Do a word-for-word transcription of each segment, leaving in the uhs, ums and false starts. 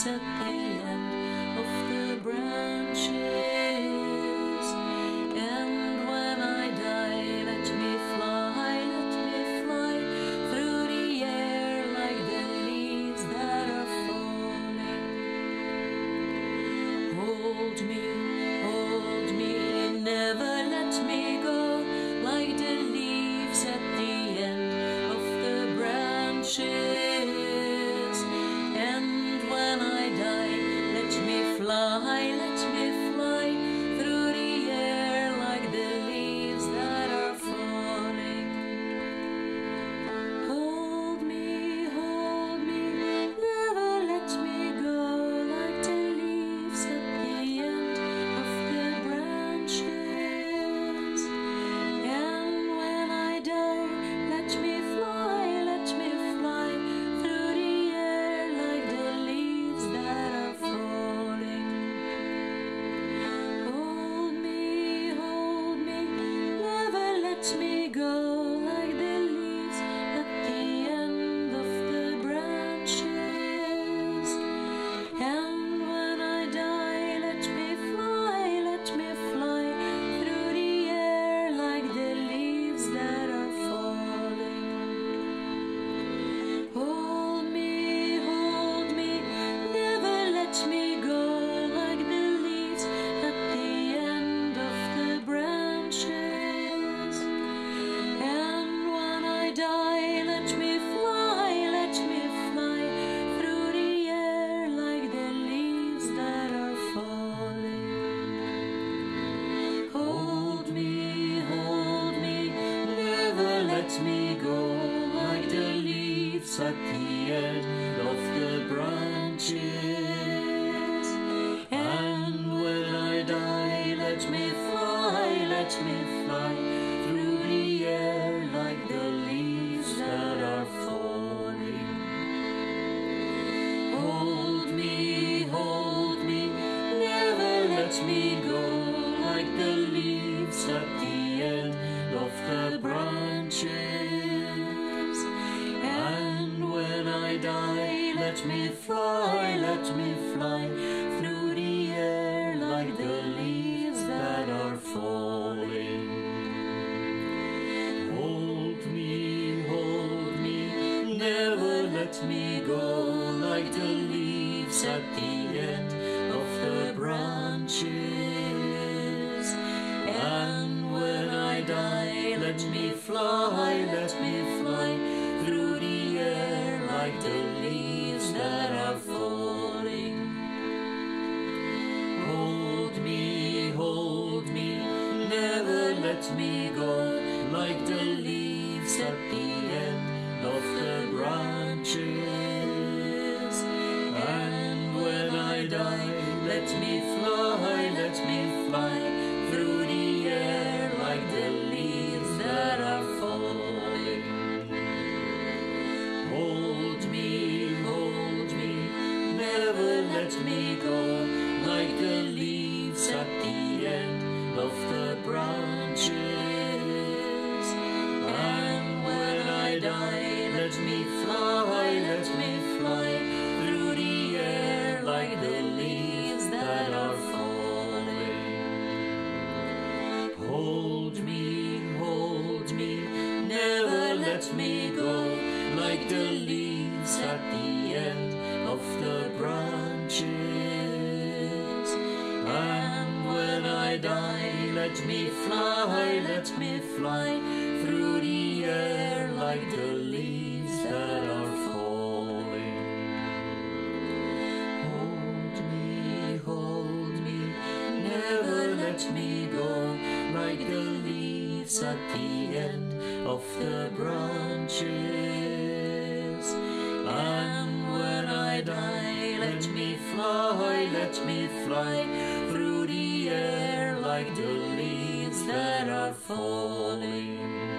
leaves at the end of the branches. And when I die, let me fly, let me fly through the air like the leaves that are falling. Hold me, hold me, never let me go, like the leaves at the end of the branches. And when I die, let me fly, let me fly through the air like the leaves that are falling. Hold me, hold me, never let me go, like the leaves at the end of the branches. And when I die, let me fly, let me fly through the air like the leaves that are falling. Hold me, hold me, never let me go, like the leaves at the end of the branches. And when I die, let me fly, let me fly through the air like the leaves that are falling. Hold me, hold me, never let me go, like the leaves at the end of the branches. And when I die, let me fly, let me fly through the air like the leaves that are falling. Hold me, hold me, never let me go, like the leaves at the end of the branches. And when I die, let me fly, let me fly through the air like the leaves that are falling. Hold me, hold me, never let me go, like the leaves at the end of the branches. And when I die, let me fly, let me fly through the air like the leaves that are falling. Hold me, hold me, never let me go, like the leaves at the end of the branches. And when I die, let me fly, let me fly through the air like the leaves that are falling. Hold me, hold me, never let me go, like the leaves at the end of the branches. And when I die, let me fly, let me fly through the air like the leaves that are falling. Hold me, hold me, never let me go, like the leaves at the end of the branches. And when I die, let me fly, let me fly through the air like the leaves that are falling. Hold me, hold me, never let me go, like the leaves at the end of the branches. And when I die, let me fly, let me fly through the air like the leaves that are falling. Hold me, hold me, never let me go, like the leaves at the end of the branches. And when I die, let me fly, let me fly through the air like the leaves that are falling.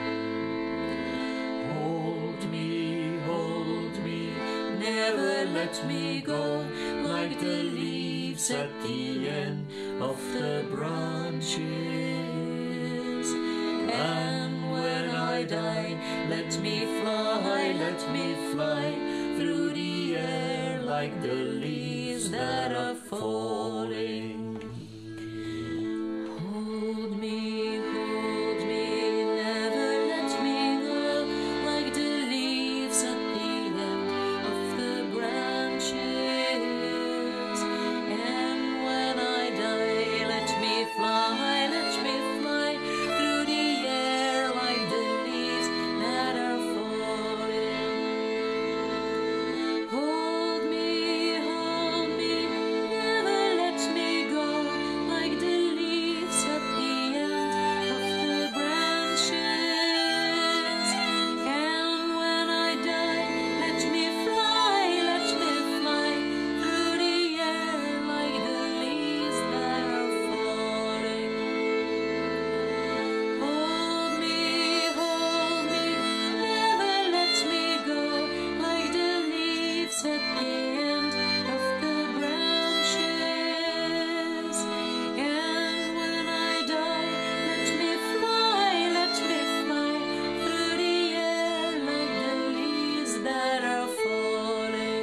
Hold me, hold me, never let me go, like the leaves at the end of the branches. And when I die, let me fly, let me fly through the air like the leaves leaves that are falling. Hold me, hold me, never let me go, like the leaves at the end of the branches. And when I die, let me fly, let me fly through the air like the leaves that are falling. Hold me, hold me, never let me go, like the leaves at the end of the branches. And when I die, let me fly, let me fly through the air like the leaves that are falling. Hold me, hold me, never let me go, like the leaves at the end of the branches. And when I die, let me fly, let me fly through the air like the leaves that are falling.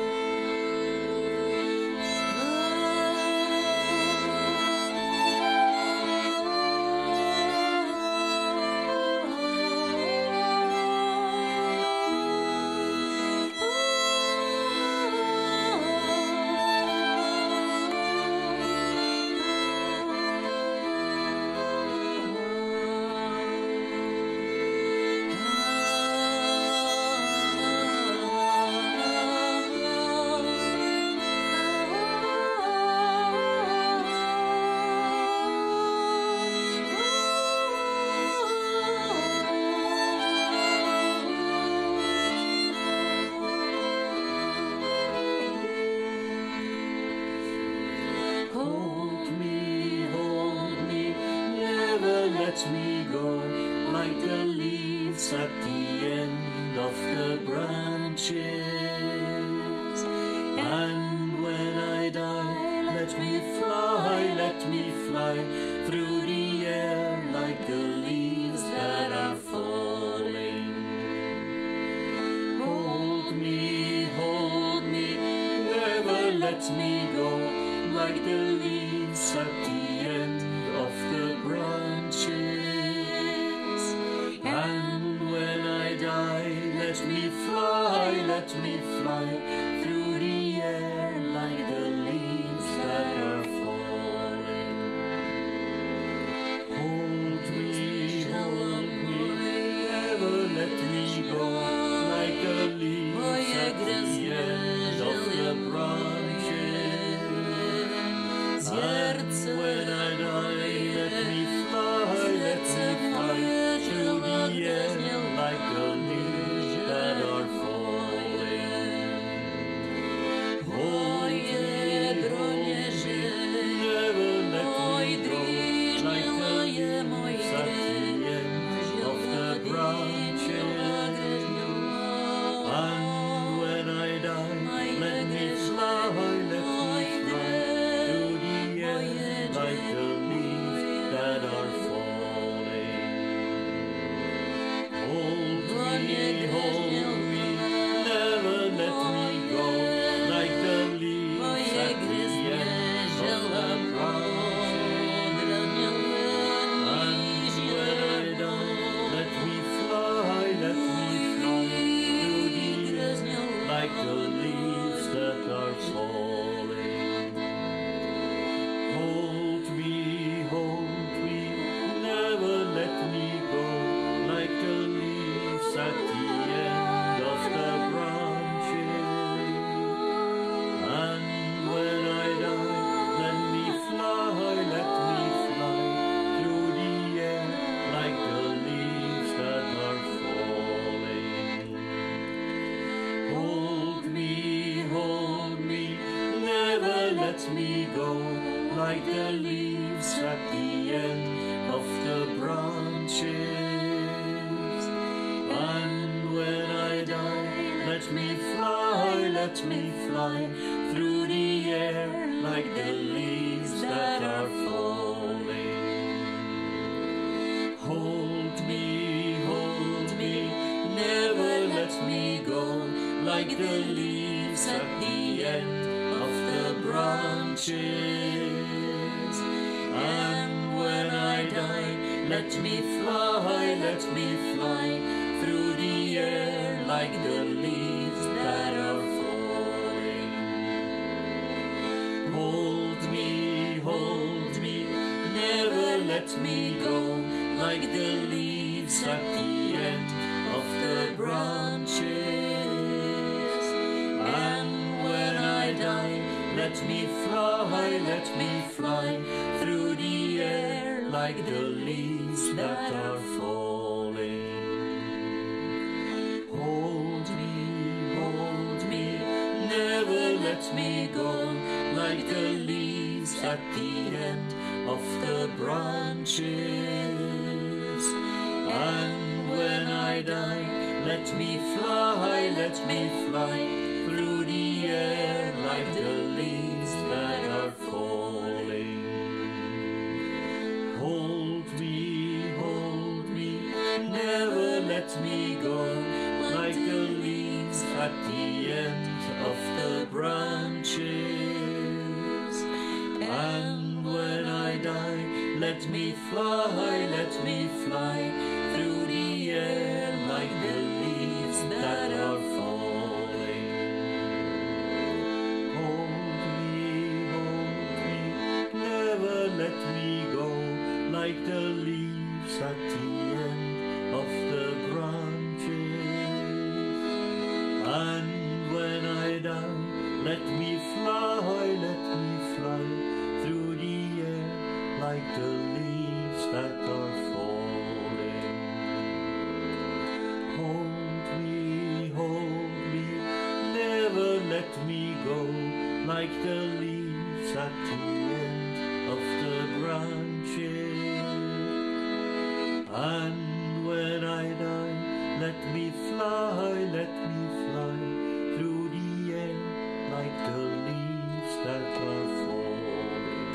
Hold me, hold me, never let me go, like the leaves at the end of the branches. And when I die, let me fly, let me fly through the air like the leaves that are falling. Hold me, hold me, never let me go, like the leaves at the end of the branches. And when I die, let me fly, let me fly through the air like the leaves that are falling. Hold me, hold me, never let me go, like the leaves at the end of the branches. And when I die, let me fly, let me fly through the air like the leaves that are falling. Hold me, hold me, never let me go, like the leaves at the end of the branches. And when I die, let me fly, let me fly through the air like the leaves that are falling. Hold me, hold me, never let me go, like the leaves at the end of the branches. And when I die, let me fly, let me fly through the air like the leaves that are falling. Hold me, hold me, never let me go, like the leaves at the end of the branches. And when I die, let me fly, let me fly through the air like the leaves that are falling. Hold me, hold me, never let me go, like the leaves at the end of the branches. And when I die, let me fly, let me fly through the air like the leaves that are falling. Hold me, hold me, let me go, like the leaves at the end of the branches. And when I die, let me fly, let me fly through the air like the leaves that are falling. Hold me, hold me, never let me go, like the leaves at the end of the branches. And when I die, let me fly, let me fly through the air like the leaves that are falling. Hold me, hold me, never let me go, like the leaves at the end of the branches. And when I die, let me fly, let me fly through the air like the leaves that are falling. Hold me, hold me, never let me go, like the leaves at the end of the branches. And when I die, let me fly, let me fly through the air like the leaves that are falling. Hold me, hold me, never let me go, like the leaves at the end of the branches. And when I die, let me fly, let me fly through the air like the leaves that are falling. Hold me, hold me, never let me go, like the leaves at the end of the branches. And when I die, let me fly, let me fly through the air like the leaves that are falling.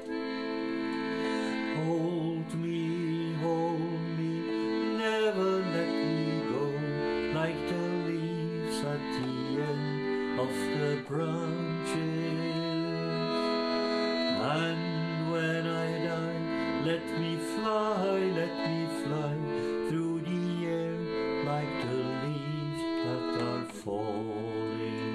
Hold me, hold me, never let me go, like the leaves at the end of the branches. And when I die, let me fly, let me fly through the air like the leaves that are falling.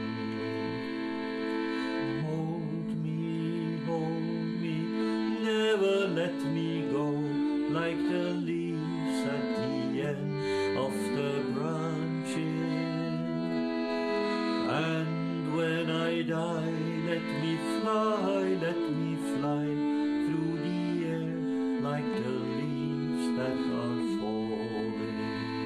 Hold me, hold me, never let me go, like the leaves at the end of the branches. And when I die, let me fly, let me fly through the air like the leaves that are falling.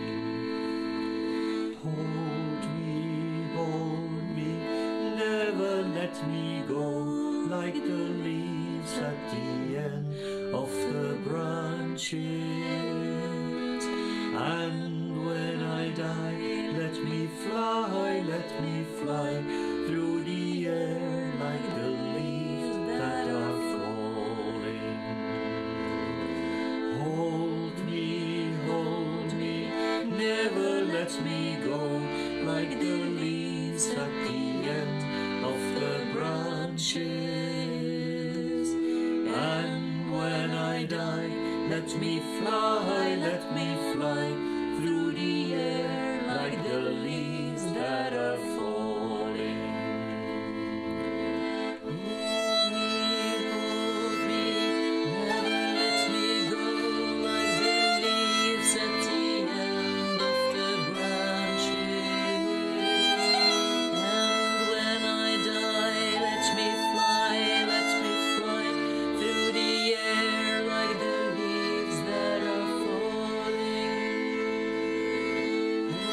Hold me, hold me, never let me go, like the leaves at the end of the branches. And when I die, let me fly, let me fly through the air like the leaves that are falling. Hold me, hold me, never let me go, like the leaves at the end of the branches. And when I die, let me fly, let me fly through the air like the leaves that are falling. Hold me, hold me, never let me go, like the leaves at the end of the branches. And when I die, let me fly, let me fly through the air like the leaves that are falling.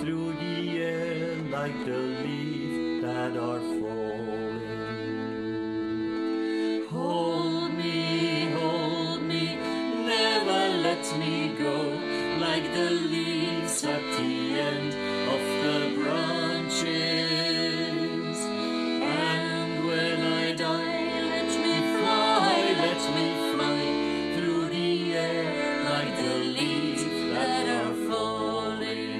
through the air like the leaves that are falling. Hold me, hold me, never let me go, like the leaves at the end of the branches. And when I die, let me fly, let me fly through the air like the leaves that are falling.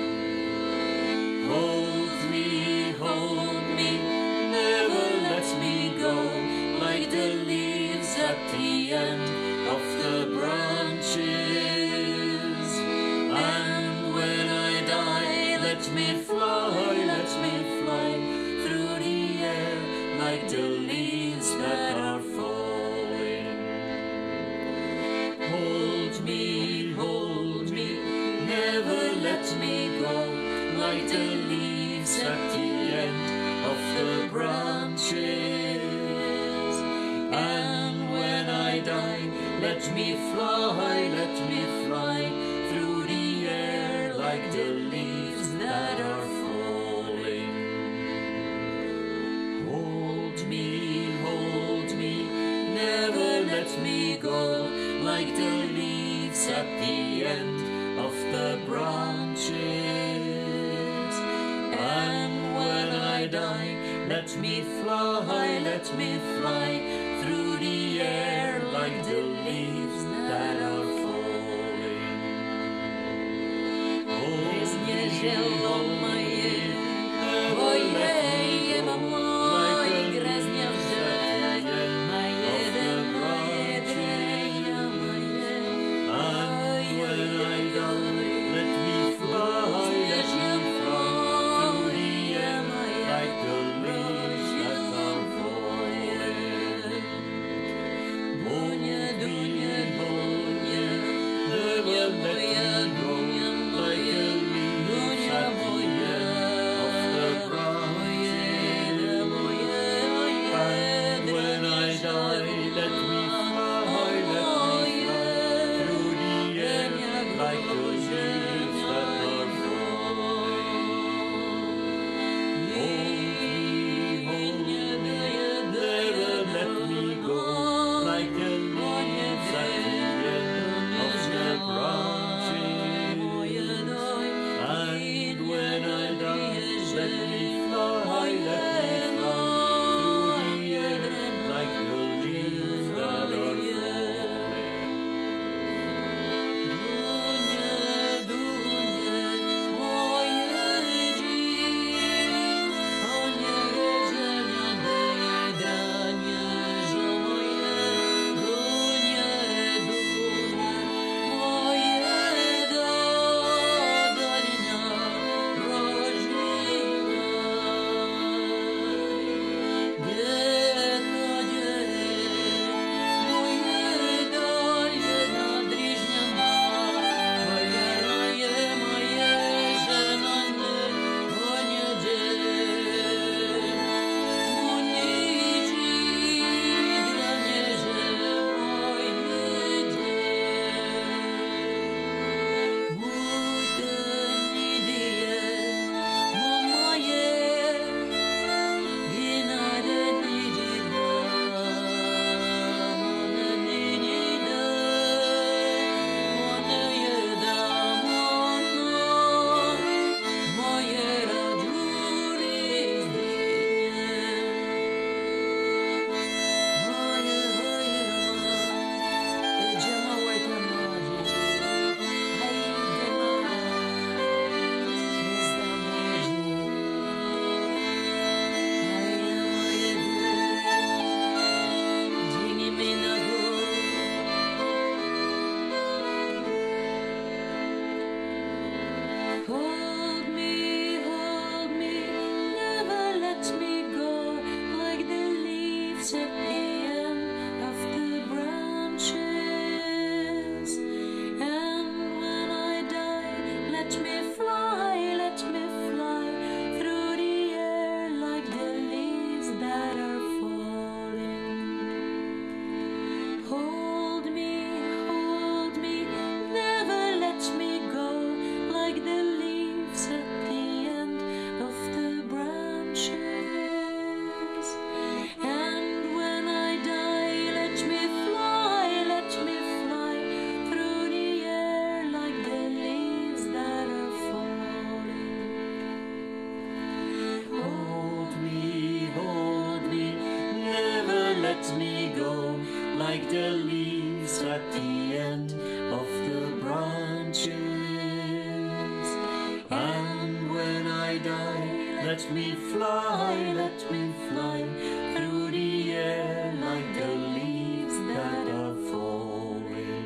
Hold me, hold me, never let me go, like the leaves at the end of the branches. And when I die, let me fly, let me fly through the air like the leaves that are falling. Hold me, hold me, never let me go, like the leaves at the end of the branches. And when I die, let me fly, let me fly through the air like the leaves that are falling. Hold me, hold me, never let me go, like the leaves at the end of the branches. And when I die, let me fly, let me fly through the air like the leaves that are falling. Hold me, hold me, never let me go, like the leaves at the end of the branches. And when I die, let me fly, let me fly through the air like the leaves that are falling. Hold me, hold me, never let me go, like the leaves at the end let me fly, let me fly through the air like the leaves that are falling.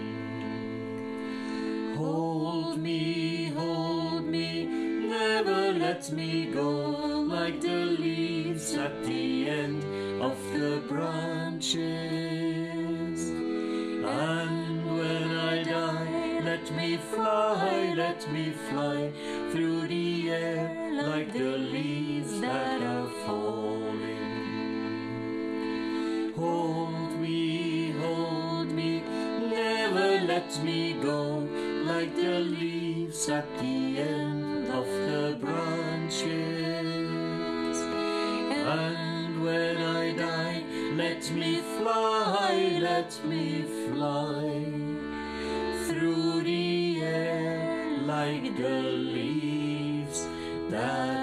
Hold me, hold me, never let me go, like the leaves at the end of the branches. And when I die, let me fly, let me fly through the air like the leaves that are falling. Hold me, hold me, never let me go, like the leaves at the end of the branches. And when I die, let me fly, let me fly through the air like the leaves that